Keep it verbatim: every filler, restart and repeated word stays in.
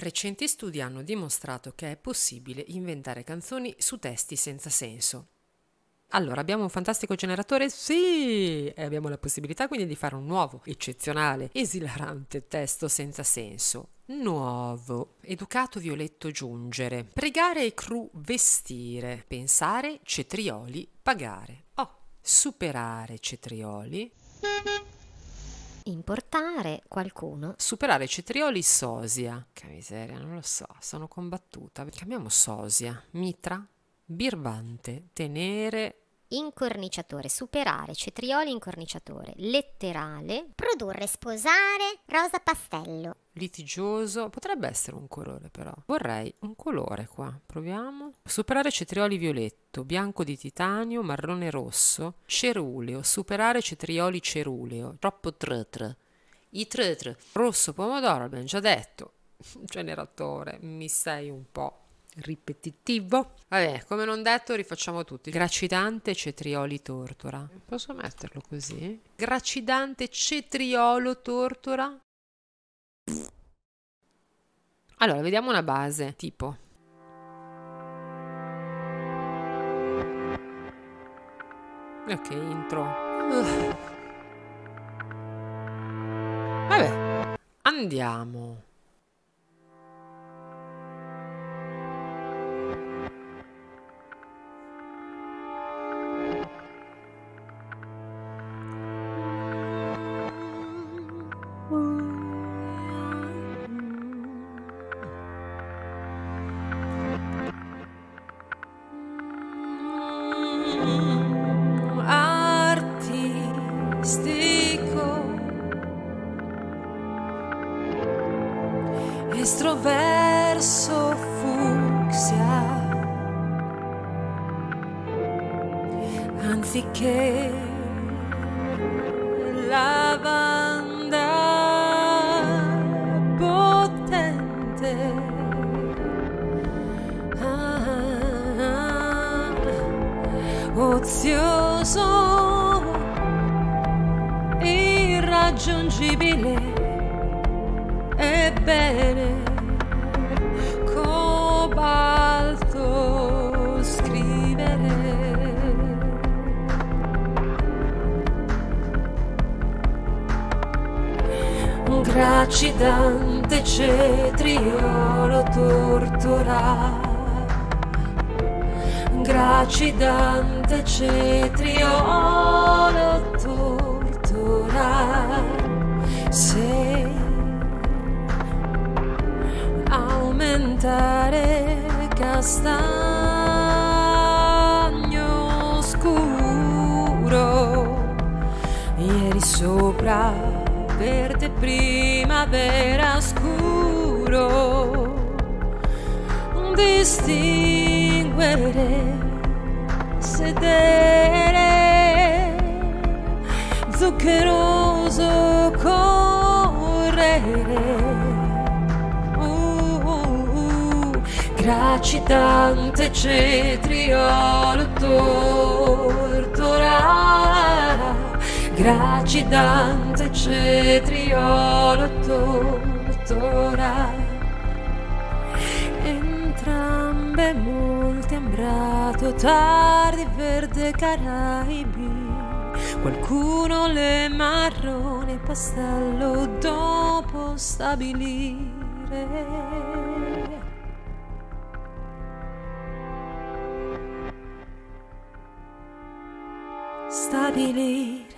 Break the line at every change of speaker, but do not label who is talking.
Recenti studi hanno dimostrato che è possibile inventare canzoni su testi senza senso. Allora, abbiamo un fantastico generatore? Sì! E abbiamo la possibilità quindi di fare un nuovo, eccezionale, esilarante testo senza senso. Nuovo. Educato Violetto giungere. Pregare e cru vestire. Pensare cetrioli pagare. Oh, superare cetrioli.
Importare qualcuno.
Superare cetrioli sosia. Che miseria, non lo so, sono combattuta. Chiamiamo sosia. Mitra. Birbante. Tenere.
Incorniciatore. Superare cetrioli incorniciatore. Letterale.
Produrre, sposare, rosa pastello.
Litigioso. Potrebbe essere un colore però. Vorrei un colore qua. Proviamo. Superare cetrioli violetto. Bianco di titanio. Marrone rosso. Ceruleo. Superare cetrioli ceruleo. Troppo tr-tr. I tr-tr. Rosso pomodoro, abbiamo già detto. Generatore, mi sei un po' ripetitivo. Vabbè, come non detto, rifacciamo tutti. Gracidante cetrioli tortora. Posso metterlo così? Gracidante cetriolo tortora. Allora, vediamo una base, tipo. Ok, intro. Uh. Vabbè, andiamo. Estroverso fucsia, anziché lavanda potente, ah, ozioso, irraggiungibile. Ebbene, cobalto scrivere. Un gracidante cetriolo tortora. Un gracidante cetriolo tortora. Se aumentare castagno scuro, ieri sopra verde primavera scuro, distinguere, sedere, zuccheroso correre. Gracidante cetriolo tortora, gracidante cetriolo tortora. Entrambe molti ambrato, tardi verde Caraibi, qualcuno le marrone pastello dopo stabilire. Stabilire.